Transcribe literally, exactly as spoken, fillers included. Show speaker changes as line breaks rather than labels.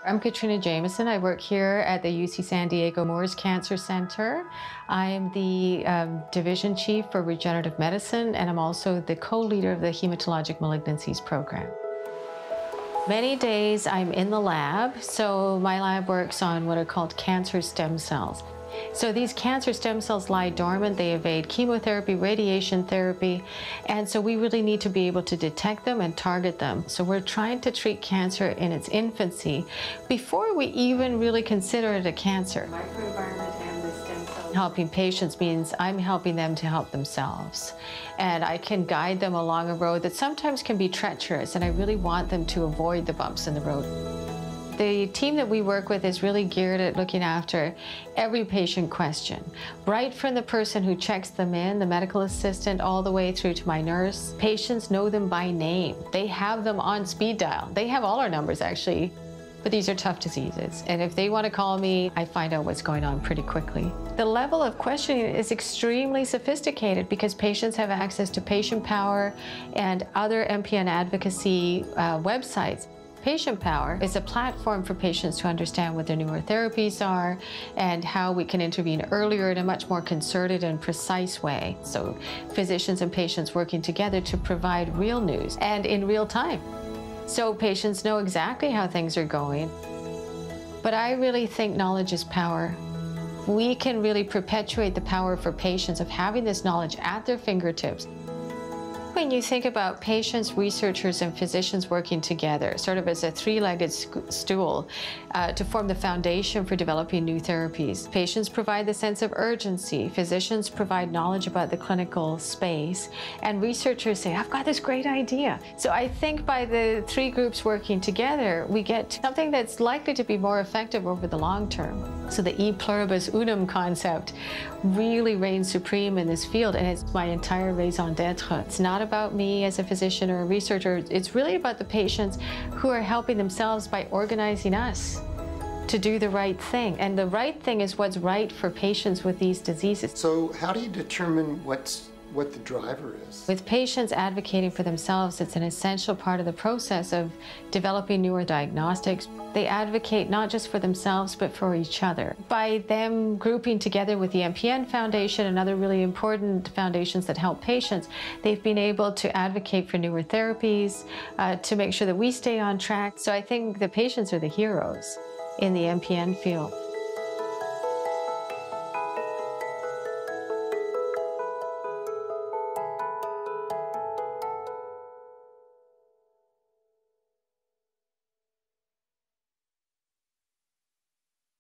I'm Catriona Jamieson. I work here at the U C San Diego Moores Cancer Center. I'm the um, Division Chief for Regenerative Medicine, and I'm also the co-leader of the Hematologic Malignancies Program. Many days I'm in the lab, so my lab works on what are called cancer stem cells. So these cancer stem cells lie dormant, they evade chemotherapy, radiation therapy, and so we really need to be able to detect them and target them. So we're trying to treat cancer in its infancy before we even really consider it a cancer. Microenvironment and the stem cells. Helping patients means I'm helping them to help themselves. And I can guide them along a road that sometimes can be treacherous, and I really want them to avoid the bumps in the road. The team that we work with is really geared at looking after every patient question, right from the person who checks them in, the medical assistant, all the way through to my nurse. Patients know them by name. They have them on speed dial. They have all our numbers, actually. But these are tough diseases, and if they want to call me, I find out what's going on pretty quickly. The level of questioning is extremely sophisticated because patients have access to Patient Power and other M P N advocacy uh, websites. Patient Power is a platform for patients to understand what their newer therapies are and how we can intervene earlier in a much more concerted and precise way. So physicians and patients working together to provide real news and in real time. So patients know exactly how things are going. But I really think knowledge is power. We can really perpetuate the power for patients of having this knowledge at their fingertips. When you think about patients, researchers, and physicians working together, sort of as a three-legged stool, uh, to form the foundation for developing new therapies. Patients provide the sense of urgency, physicians provide knowledge about the clinical space, and researchers say, I've got this great idea. So I think by the three groups working together, we get something that's likely to be more effective over the long term. So the e pluribus unum concept really reigns supreme in this field, and it's my entire raison d'etre. It's not about me as a physician or a researcher. It's really about the patients who are helping themselves by organizing us to do the right thing. And the right thing is what's right for patients with these diseases.
So how do you determine what's what the driver is?
With patients advocating for themselves, it's an essential part of the process of developing newer diagnostics. They advocate not just for themselves, but for each other. By them grouping together with the M P N Foundation and other really important foundations that help patients, they've been able to advocate for newer therapies, uh, to make sure that we stay on track. So I think the patients are the heroes in the M P N field.